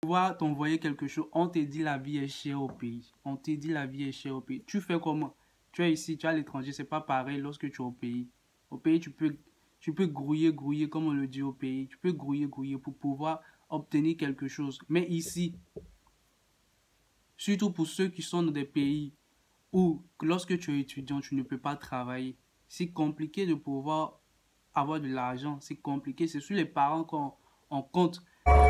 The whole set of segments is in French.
Pouvoir t'envoyer quelque chose, on te dit la vie est chère au pays. On te dit la vie est chère au pays. Tu fais comment? Tu es ici, tu es à l'étranger, c'est pas pareil lorsque tu es au pays. Au pays, tu peux grouiller, grouiller, comme on le dit au pays. Tu peux grouiller, grouiller pour pouvoir obtenir quelque chose. Mais ici, surtout pour ceux qui sont dans des pays où, lorsque tu es étudiant, tu ne peux pas travailler. C'est compliqué de pouvoir avoir de l'argent. C'est compliqué. C'est sur les parents qu'on compte.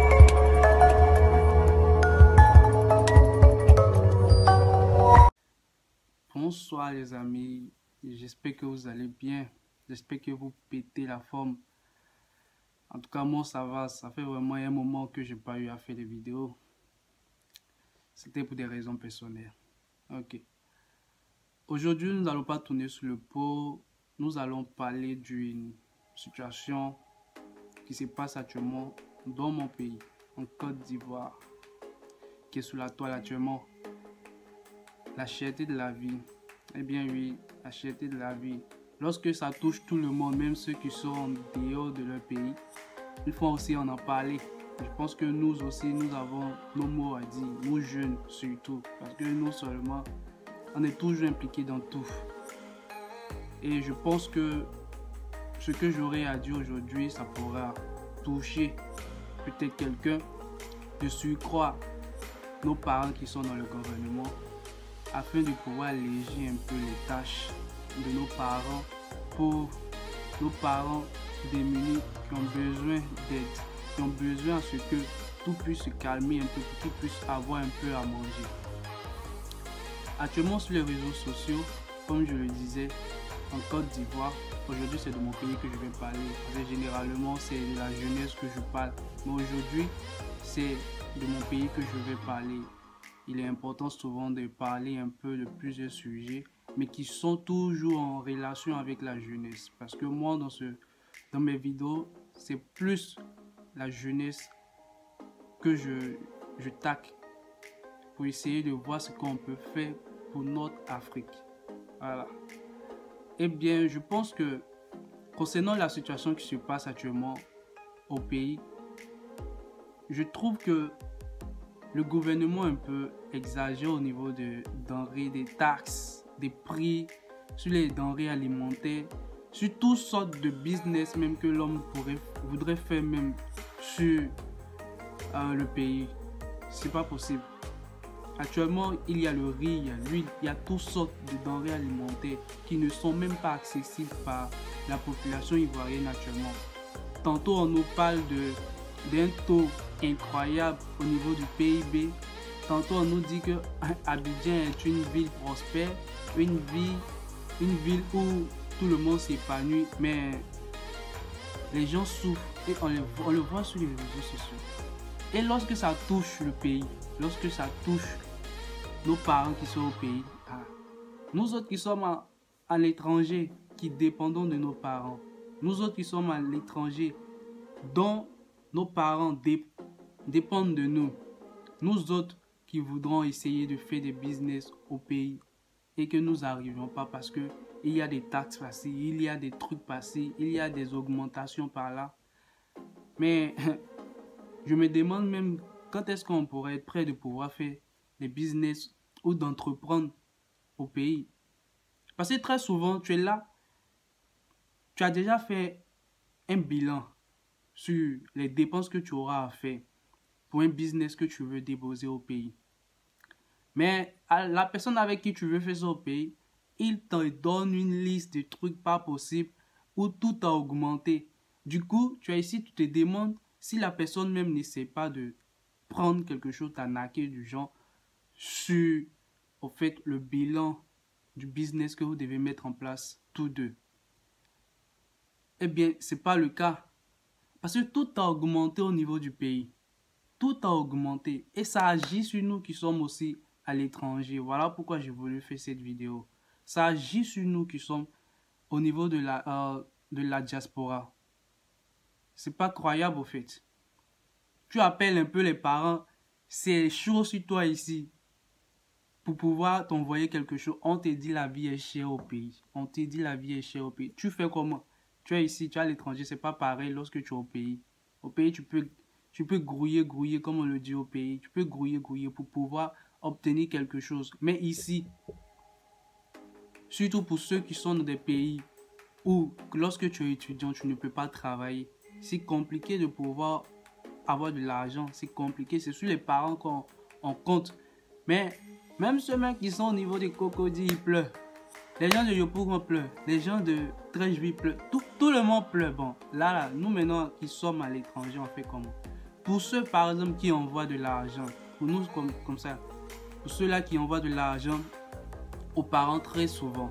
Bonsoir les amis, j'espère que vous allez bien, j'espère que vous pétez la forme. En tout cas moi ça va, ça fait vraiment un moment que je n'ai pas eu à faire des vidéos. C'était pour des raisons personnelles. Ok. Aujourd'hui nous n'allons pas tourner sur le pot, nous allons parler d'une situation qui se passe actuellement dans mon pays, en Côte d'Ivoire, qui est sous la toile actuellement. La cherté de la vie. Eh bien oui, la cherté de la vie. Lorsque ça touche tout le monde, même ceux qui sont en dehors de leur pays, il faut aussi en parler. Je pense que nous aussi, nous avons nos mots à dire, nous jeunes surtout, parce que nous seulement, on est toujours impliqués dans tout. Et je pense que ce que j'aurais à dire aujourd'hui, ça pourra toucher peut-être quelqu'un, de surcroît nos parents qui sont dans le gouvernement, afin de pouvoir alléger un peu les tâches de nos parents pour nos parents démunis qui ont besoin d'aide, qui ont besoin à ce que tout puisse se calmer un peu, pour qu'ils puissent avoir un peu à manger. Actuellement sur les réseaux sociaux, comme je le disais, en Côte d'Ivoire, aujourd'hui c'est de mon pays que je vais parler, parce que généralement c'est de la jeunesse que je parle, mais aujourd'hui c'est de mon pays que je vais parler. Il est important souvent de parler un peu de plusieurs sujets, mais qui sont toujours en relation avec la jeunesse. Parce que moi, dans mes vidéos, c'est plus la jeunesse que je tacle pour essayer de voir ce qu'on peut faire pour notre Afrique. Voilà. Eh bien, je pense que concernant la situation qui se passe actuellement au pays, je trouve que le gouvernement un peu exagère au niveau des denrées, des taxes, des prix sur les denrées alimentaires, sur toutes sortes de business même que l'homme voudrait faire même sur le pays. C'est pas possible. Actuellement, il y a le riz, il y a l'huile, il y a toutes sortes de denrées alimentaires qui ne sont même pas accessibles par la population ivoirienne actuellement. Tantôt on nous parle d'un taux incroyable au niveau du PIB. Tantôt on nous dit que Abidjan est une ville prospère, une ville où tout le monde s'épanouit, mais les gens souffrent et on le voit sur les réseaux sociaux. Et lorsque ça touche le pays, lorsque ça touche nos parents qui sont au pays, nous autres qui sommes à l'étranger, qui dépendons de nos parents, nous autres qui sommes à l'étranger, dont nos parents dépendent de nous, nous autres qui voudrons essayer de faire des business au pays et que nous n'arrivons pas parce que il y a des taxes passées, il y a des trucs passés, il y a des augmentations par là. Mais je me demande même quand est-ce qu'on pourrait être prêt de pouvoir faire des business ou d'entreprendre au pays. Parce que très souvent, tu es là, tu as déjà fait un bilan sur les dépenses que tu auras à faire pour un business que tu veux déposer au pays. Mais la personne avec qui tu veux faire ça au pays, il te donne une liste de trucs pas possibles où tout a augmenté. Du coup, tu es ici, tu te demandes si la personne même n'essaie pas de prendre quelque chose, t'arnaquer du genre sur au fait le bilan du business que vous devez mettre en place tous deux. Eh bien, ce n'est pas le cas. Parce que tout a augmenté au niveau du pays. Tout a augmenté. Et ça agit sur nous qui sommes aussi à l'étranger. Voilà pourquoi j'ai voulu faire cette vidéo. Ça agit sur nous qui sommes au niveau de la diaspora. C'est pas croyable au fait. Tu appelles un peu les parents. C'est chaud sur toi ici. Pour pouvoir t'envoyer quelque chose, on te dit la vie est chère au pays. On te dit la vie est chère au pays. Tu fais comment? Tu es ici, tu es à l'étranger, c'est pas pareil lorsque tu es au pays. Au pays, tu peux tu peux grouiller, grouiller, comme on le dit au pays. Tu peux grouiller, grouiller pour pouvoir obtenir quelque chose. Mais ici, surtout pour ceux qui sont dans des pays où, lorsque tu es étudiant, tu ne peux pas travailler. C'est compliqué de pouvoir avoir de l'argent. C'est compliqué. C'est sur les parents qu'on compte. Mais même ceux mêmes qui sont au niveau des cocodis, ils pleurent. Les gens de Yopougon pleurent. Les gens de Trècheville pleurent. Tout le monde pleure. Bon, là, nous maintenant qui sommes à l'étranger, on fait comment? Pour ceux, par exemple, qui envoient de l'argent, pour nous comme ça, pour ceux-là qui envoient de l'argent aux parents très souvent,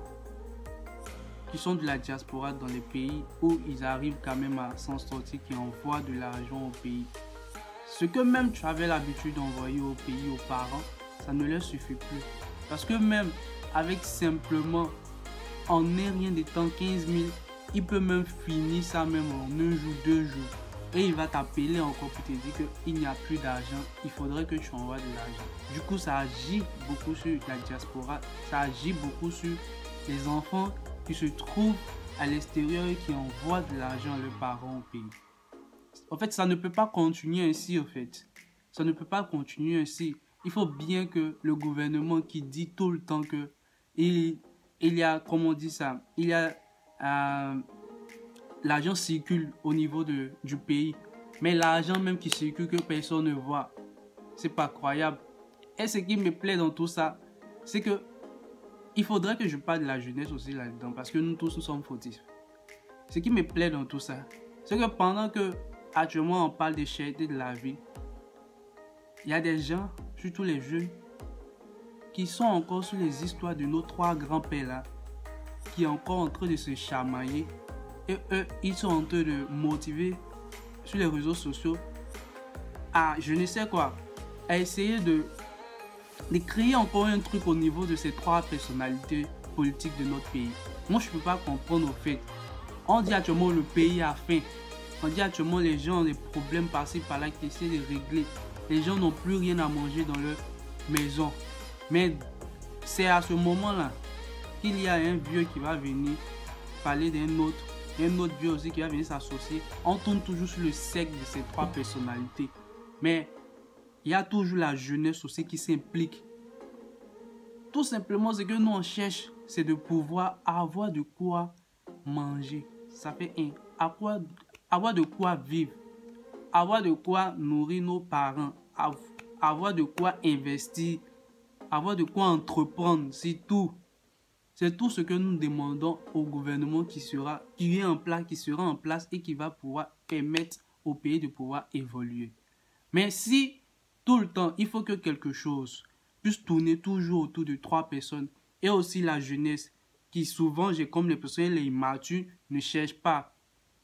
qui sont de la diaspora dans les pays où ils arrivent quand même à s'en sortir, qui envoient de l'argent au pays. Ce que même tu avais l'habitude d'envoyer au pays, aux parents, ça ne leur suffit plus. Parce que même avec simplement, en rien de temps, 15 000, il peut même finir ça même en 1 jour, 2 jours. Et il va t'appeler encore pour te dire qu'il n'y a plus d'argent, il faudrait que tu envoies de l'argent. Du coup, ça agit beaucoup sur la diaspora, ça agit beaucoup sur les enfants qui se trouvent à l'extérieur et qui envoient de l'argent à leurs parents au pays. En fait, ça ne peut pas continuer ainsi, en fait. Ça ne peut pas continuer ainsi. Il faut bien que le gouvernement qui dit tout le temps que il y a, comment on dit ça, il y a l'argent circule au niveau du pays, mais l'argent même qui circule que personne ne voit, c'est pas croyable. Et ce qui me plaît dans tout ça, c'est que il faudrait que je parle de la jeunesse aussi là-dedans, parce que nous tous nous sommes fautifs. Ce qui me plaît dans tout ça, c'est que pendant que actuellement on parle des chertés de la vie, il y a des gens, surtout les jeunes, qui sont encore sur les histoires de nos 3 grands-pères là, qui est encore en train de se chamailler. Et eux, ils sont en train de motiver sur les réseaux sociaux à, je ne sais quoi, à essayer de créer encore un truc au niveau de ces 3 personnalités politiques de notre pays. Moi, je ne peux pas comprendre au fait. On dit actuellement le pays a faim. On dit actuellement les gens ont des problèmes par-ci par-là qui essaient de régler. Les gens n'ont plus rien à manger dans leur maison. Mais c'est à ce moment-là qu'il y a un vieux qui va venir parler d'un autre. Un autre vieux aussi qui va venir s'associer. On tourne toujours sur le cercle de ces 3 personnalités. Mais il y a toujours la jeunesse aussi qui s'implique. Tout simplement, ce que nous on cherche, c'est de pouvoir avoir de quoi manger. Ça fait avoir de quoi vivre. Avoir de quoi nourrir nos parents. Avoir de quoi investir. Avoir de quoi entreprendre. C'est tout. C'est tout ce que nous demandons au gouvernement qui sera en place et qui va pouvoir permettre au pays de pouvoir évoluer. Mais si tout le temps, il faut que quelque chose puisse tourner toujours autour de 3 personnes et aussi la jeunesse qui souvent, comme les personnes les immatures, ne cherchent pas.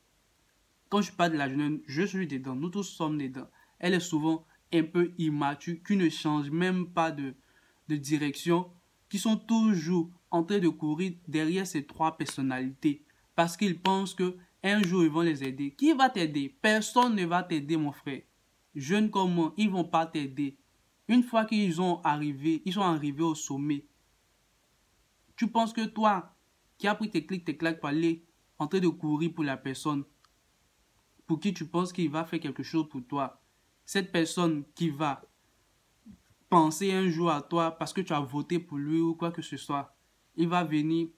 Quand je parle de la jeunesse, je suis dedans, nous tous sommes dedans. Elle est souvent un peu immature, qui ne change même pas de direction, qui sont toujours en train de courir derrière ces 3 personnalités parce qu'ils pensent qu'un jour ils vont les aider. Qui va t'aider? Personne ne va t'aider, mon frère. Jeunes comme moi, ils ne vont pas t'aider. Une fois qu'ils sont arrivés au sommet, tu penses que toi, qui as pris tes clics, tes claques pour aller en train de courir pour la personne, pour qui tu penses qu'il va faire quelque chose pour toi, cette personne qui va penser un jour à toi parce que tu as voté pour lui ou quoi que ce soit, il va venir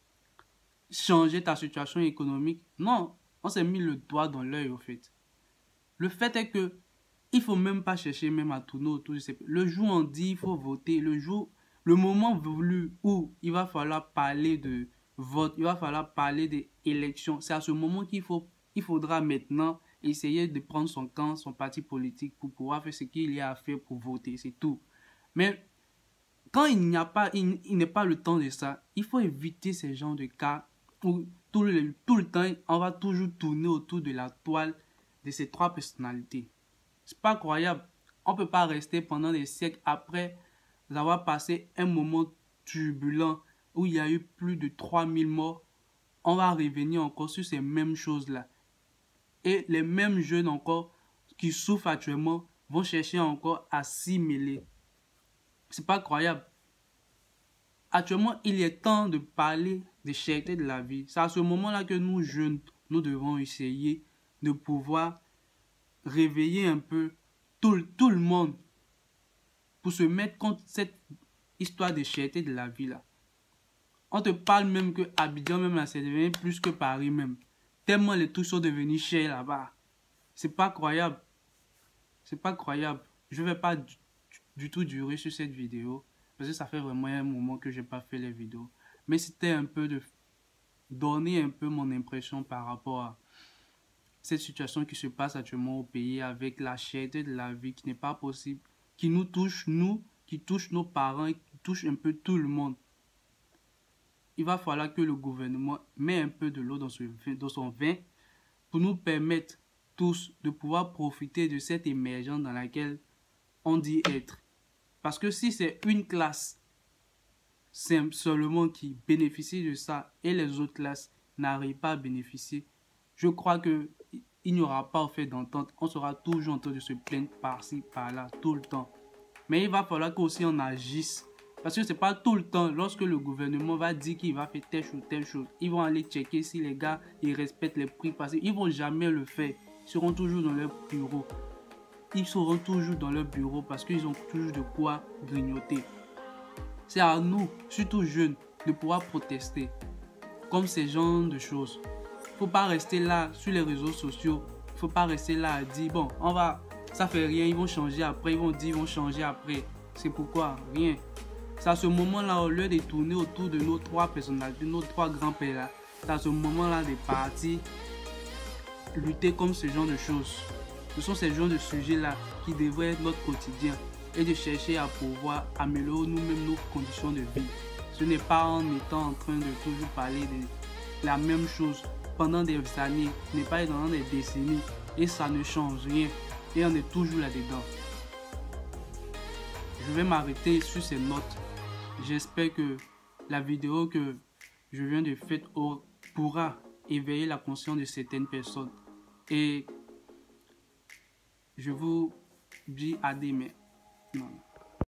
changer ta situation économique. Non, on s'est mis le doigt dans l'œil au fait. Le fait est que il faut même pas chercher même à tourner autour de ces... Le jour où on dit il faut voter, le moment voulu où il va falloir parler de vote, il va falloir parler d'élections, c'est à ce moment qu'il faudra maintenant essayer de prendre son camp, son parti politique pour pouvoir faire ce qu'il y a à faire pour voter, c'est tout. Mais quand il n'est pas le temps de ça, il faut éviter ces genres de cas où tout le temps, on va toujours tourner autour de la toile de ces 3 personnalités. C'est pas croyable. On ne peut pas rester pendant des siècles après avoir passé un moment turbulent où il y a eu plus de 3000 morts. On va revenir encore sur ces mêmes choses-là. Et les mêmes jeunes encore qui souffrent actuellement vont chercher encore à s'y mêler. C'est pas croyable. Actuellement, il est temps de parler des chertés de la vie. C'est à ce moment-là que nous, jeunes, nous devons essayer de pouvoir réveiller un peu tout le monde pour se mettre contre cette histoire de cherté de la vie là. On te parle même que Abidjan même là, c'est devenu plus que Paris même. Tellement les trucs sont devenus chers là-bas. C'est pas croyable. C'est pas croyable. Je vais pas du tout durer sur cette vidéo. Parce que ça fait vraiment un moment que j'ai pas fait les vidéos. Mais c'était un peu de donner un peu mon impression par rapport à cette situation qui se passe actuellement au pays avec la cherté de la vie qui n'est pas possible. Qui nous touche, nous, qui touche nos parents, qui touche un peu tout le monde. Il va falloir que le gouvernement mette un peu de l'eau dans son vin pour nous permettre tous de pouvoir profiter de cette émergence dans laquelle on dit être. Parce que si c'est une classe seulement qui bénéficie de ça et les autres classes n'arrivent pas à bénéficier, je crois qu'il n'y aura pas en fait d'entente. On sera toujours en train de se plaindre par-ci, par-là, tout le temps. Mais il va falloir qu'aussi on agisse. Parce que c'est pas tout le temps, lorsque le gouvernement va dire qu'il va faire telle chose, ils vont aller checker si les gars ils respectent les prix passés. Ils vont jamais le faire. Ils seront toujours dans leur bureau. Ils seront toujours dans leur bureau parce qu'ils ont toujours de quoi grignoter. C'est à nous, surtout jeunes, de pouvoir protester. Comme ces genres de choses. Faut pas rester là sur les réseaux sociaux. Faut pas rester là à dire bon, ça fait rien, ils vont changer après, ils vont dire ils vont changer après. C'est pourquoi rien. C'est à ce moment-là, au lieu de tourner autour de nos trois personnalités, nos trois grands-pères là, c'est à ce moment-là de partir lutter comme ce genre de choses. Ce sont ces genres de sujets-là qui devraient être notre quotidien et de chercher à pouvoir améliorer nous-mêmes nos conditions de vie. Ce n'est pas en étant en train de toujours parler de la même chose pendant des années, ce n'est pas pendant des décennies et ça ne change rien et on est toujours là-dedans. Je vais m'arrêter sur ces notes. J'espère que la vidéo que je viens de faire pourra éveiller la conscience de certaines personnes. Et je vous dis à demain. Non.